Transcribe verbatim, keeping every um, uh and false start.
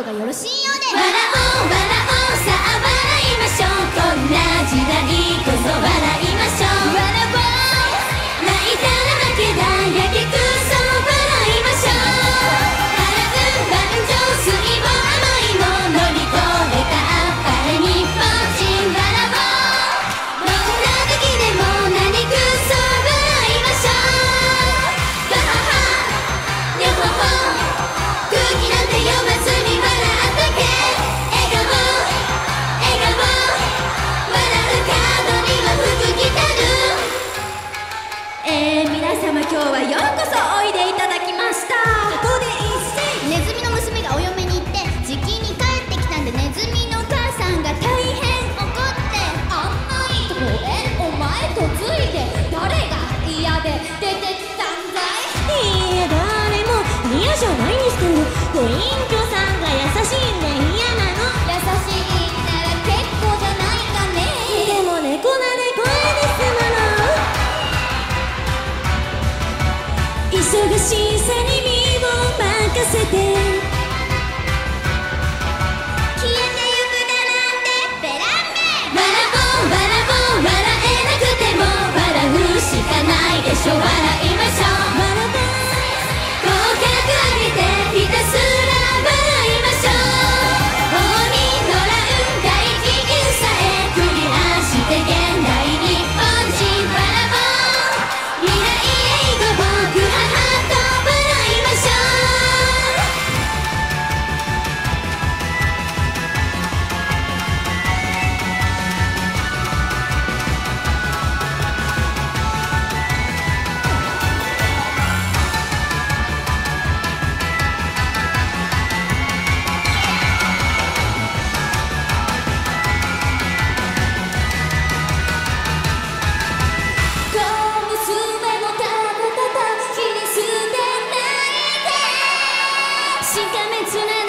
がよろしいようで。 笑おう笑おうさあ笑いましょう、こんな時代こそ笑いましょう。笑おう泣いたら負けだやけくそ笑いましょう。波乱万丈水も甘いも乗り越えたあっぱれ日本人。笑おうどんな時でも何くそ笑いましょう。バハハニョホホ空気なんて読まずに笑ったけ。笑顔笑顔笑う角には福来たる。 えー、皆様今日はようこそおいでいただきました。ここで一斉ネズミの娘がお嫁に行ってじきに帰ってきたんで、ネズミのお母さんが大変怒って「あんまいとこえお前とついて誰が嫌で出てきたんだい」。 いや誰も嫌じゃないんですけど、ご隠居さんが優しいんで嫌なの。 優しいなら結構じゃないかね。 でも猫なで声ですもの。忙しさに身を任せて消えてゆくだなんてベランメ。 笑おう笑おう笑えなくても笑うしかないでしょ。笑いましょう。口角上げてひたすら笑いましょう。法に乗らん大気流さえクリアして現代日本人。笑おう未来永劫僕母と笑いましょう。 小娘もたたたた切り捨てないで。しかめつな